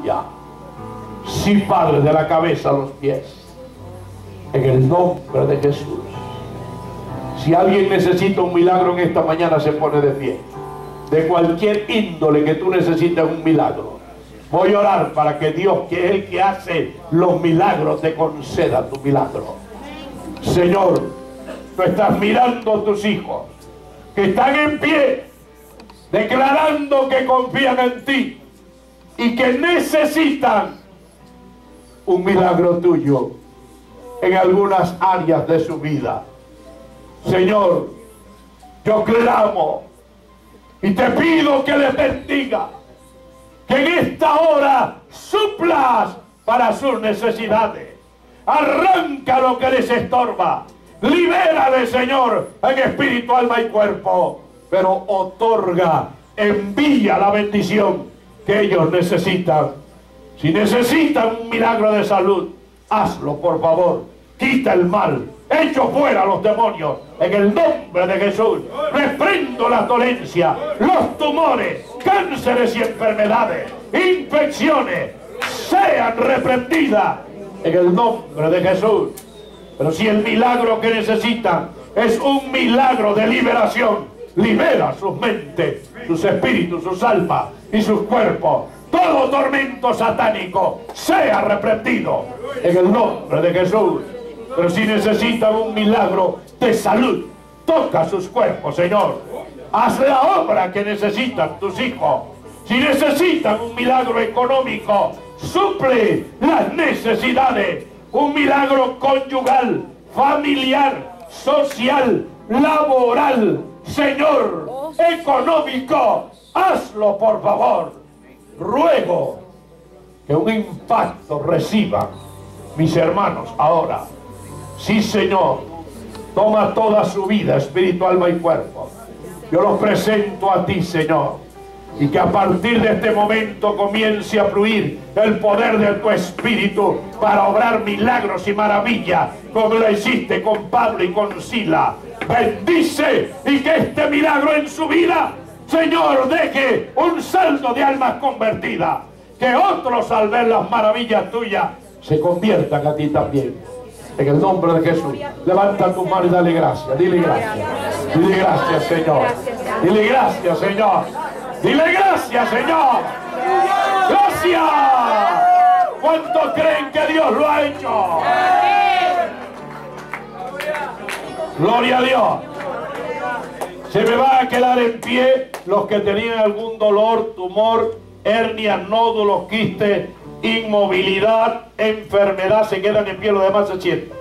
tuya. Sí, Padre, de la cabeza a los pies. En el nombre de Jesús. Si alguien necesita un milagro en esta mañana, se pone de pie. De cualquier índole que tú necesites un milagro. Voy a orar para que Dios, que es el que hace los milagros, te conceda tu milagro. Señor, tú estás mirando a tus hijos que están en pie, declarando que confían en ti y que necesitan un milagro tuyo en algunas áreas de su vida. Señor, yo clamo y te pido que les bendiga, que en esta hora suplas para sus necesidades. Arranca lo que les estorba. Libérale, Señor, en espíritu, alma y cuerpo. Pero otorga, envía la bendición que ellos necesitan. Si necesitan un milagro de salud, hazlo, por favor. Quita el mal. Echo fuera los demonios. En el nombre de Jesús. Reprendo la dolencia, los tumores, cánceres y enfermedades, infecciones, sean reprendidas en el nombre de Jesús. Pero si el milagro que necesitan es un milagro de liberación, libera sus mentes, sus espíritus, sus almas y sus cuerpos. Todo tormento satánico sea reprendido en el nombre de Jesús. Pero si necesitan un milagro de salud, toca sus cuerpos, Señor. Haz la obra que necesitan tus hijos. Si necesitan un milagro económico, suple las necesidades. Un milagro conyugal, familiar, social, laboral, Señor, económico, hazlo, por favor. Ruego que un impacto reciban mis hermanos ahora. Sí, Señor, toma toda su vida, espíritu, alma y cuerpo. Yo los presento a ti, Señor. Y que a partir de este momento comience a fluir el poder de tu Espíritu para obrar milagros y maravillas, como lo hiciste con Pablo y con Sila. Bendice y que este milagro en su vida, Señor, deje un saldo de almas convertidas. Que otros, al ver las maravillas tuyas, se conviertan a ti también. En el nombre de Jesús, levanta tu mano y dale gracias. Dile gracias. Dile gracias, Señor. Dile gracias, Señor. Dile gracias, Señor. Gracias. ¿Cuántos creen que Dios lo ha hecho? Gloria a Dios. Se me van a quedar en pie los que tenían algún dolor, tumor, hernias, nódulos, quistes, inmovilidad, enfermedad. Se quedan en pie, los demás se sientan.